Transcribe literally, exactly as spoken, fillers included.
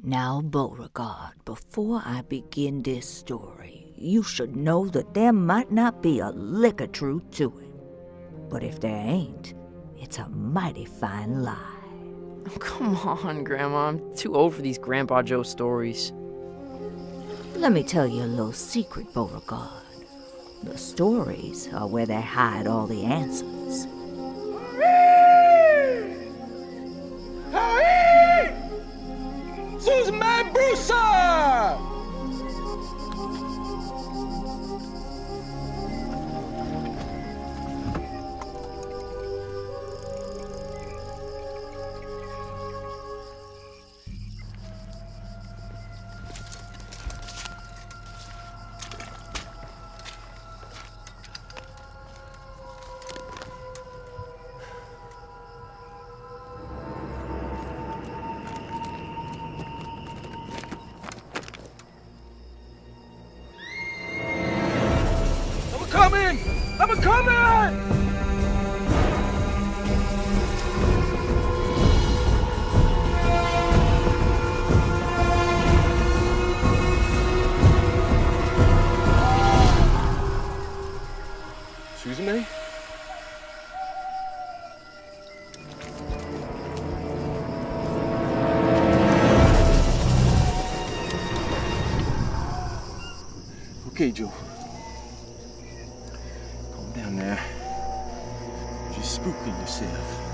Now, Beauregard, before I begin this story, you should know that there might not be a lick of truth to it. But if there ain't, it's a mighty fine lie. Oh, come on, Grandma. I'm too old for these Grandpa Joe stories. Let me tell you a little secret, Beauregard. The stories are where they hide all the answers. Susan May Broussard! Coming! I'm coming! Susan May? Okay, Joe. Calm down there. You're just spooking yourself.